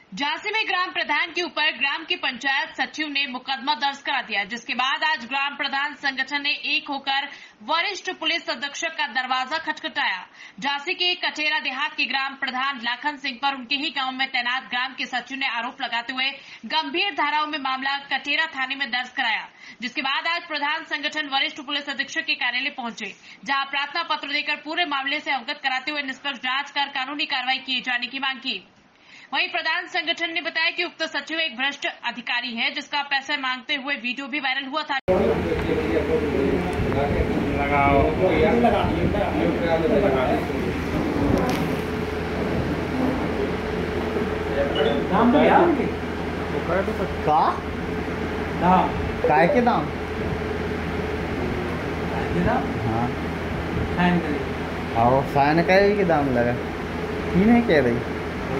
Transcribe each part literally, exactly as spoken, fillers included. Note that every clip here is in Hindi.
झांसी में ग्राम प्रधान के ऊपर ग्राम के पंचायत सचिव ने मुकदमा दर्ज करा दिया, जिसके बाद आज ग्राम प्रधान संगठन ने एक होकर वरिष्ठ पुलिस अधीक्षक का दरवाजा खटखटाया। झांसी के कटेरा देहात के ग्राम प्रधान लाखन सिंह पर उनके ही गांव में तैनात ग्राम के सचिव ने आरोप लगाते हुए गंभीर धाराओं में मामला कटेरा थाने में दर्ज कराया, जिसके बाद आज प्रधान संगठन वरिष्ठ पुलिस अधीक्षक के कार्यालय पहुंचे, जहां प्रार्थना पत्र देकर पूरे मामले से अवगत कराते हुए निष्पक्ष जांच कर कानूनी कार्रवाई किए जाने की मांग की। वहीं प्रधान संगठन ने बताया कि उक्त सचिव एक भ्रष्ट अधिकारी है, जिसका पैसे मांगते हुए वीडियो भी वायरल हुआ था। का काय के दाम हाँ आओ साइन का के दाम लगा की नहीं कह रही।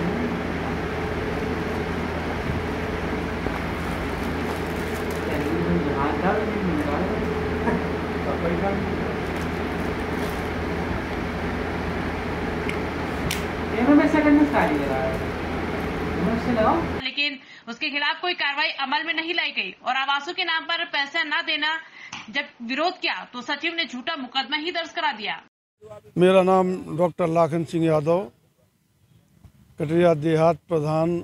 लेकिन उसके खिलाफ कोई कार्रवाई अमल में नहीं लाई गई और आवासों के नाम पर पैसा न देना जब विरोध किया तो सचिव ने झूठा मुकदमा ही दर्ज करा दिया। मेरा नाम डॉक्टर लाखन सिंह यादव, कटरिया देहात प्रधान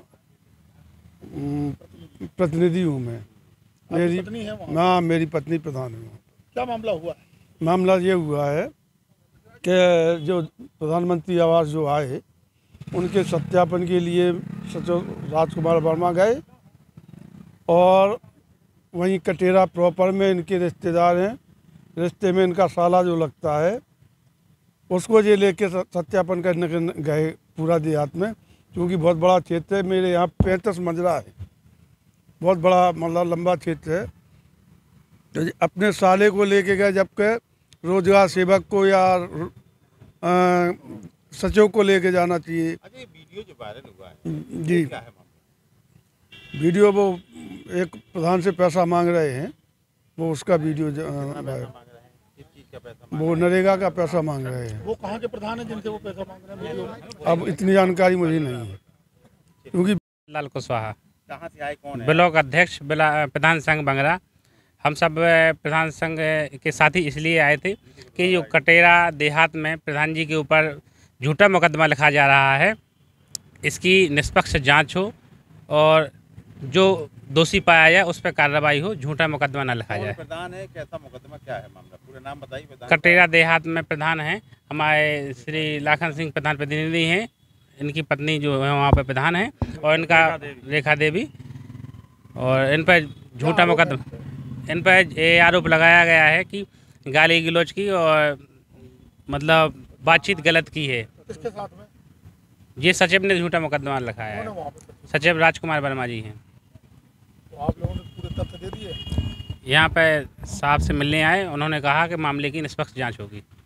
प्रतिनिधि हूँ मैं। मेरी पत्नी है वहाँ? हाँ, मेरी पत्नी प्रधान है। क्या मामला हुआ है? मामला ये हुआ है कि जो प्रधानमंत्री आवास जो आए उनके सत्यापन के लिए सचिव राजकुमार वर्मा गए और वहीं कटेरा प्रॉपर में इनके रिश्तेदार हैं, रिश्ते में इनका साला जो लगता है उसको ये लेके सत्यापन करने गए पूरा देहात में, क्योंकि बहुत बड़ा क्षेत्र है। मेरे यहाँ पैंतीस मंजरा है, बहुत बड़ा मतलब लंबा क्षेत्र है। तो अपने साले को लेके गए, जबकि रोजगार सेवक को या आ, सचिव को लेके जाना चाहिए। अच्छा, ये वीडियो जो वायरल हुआ है जी, क्या है मामला? वीडियो वो एक प्रधान से पैसा मांग रहे हैं, वो उसका वीडियो वो नरेगा का पैसा मांग रहे हैं। वो कहाँ के प्रधान है जिनसे वो पैसा मांग रहे हैं वीडियो में? अब इतनी जानकारी मुझे नहीं है, क्योंकि लाल कुशवाहा कहाँ से आए, कौन है? ब्लॉक अध्यक्ष प्रधान संघ बंगरा। हम सब प्रधान संघ के साथी इसलिए आए थे कि जो कटेरा देहात में प्रधान जी के ऊपर झूठा मुकदमा लिखा जा रहा है, इसकी निष्पक्ष जांच हो और जो दोषी पाया जाए उस पर कार्रवाई हो, झूठा मुकदमा न लिखा जाए। प्रधान है, कैसा मुकदमा, क्या है मामला, पूरा नाम बताइए। कटेरा देहात में प्रधान हैं हमारे श्री लाखन सिंह, प्रधान प्रतिनिधि हैं। इनकी पत्नी जो है वहाँ पे प्रधान है और इनका रेखा देवी, और इन पर झूठा मुकदमा, इन पर ये आरोप लगाया गया है कि गाली गलौज की और मतलब बातचीत गलत की है। किसके साथ में? ये सचिव ने झूठा मुकदमा लिखाया है। सचिव राजकुमार वर्मा जी हैं। तो आप लोगों ने पूरे तथ्य दे दिए? यहाँ पे साहब से मिलने आए, उन्होंने कहा कि मामले की निष्पक्ष जांच होगी।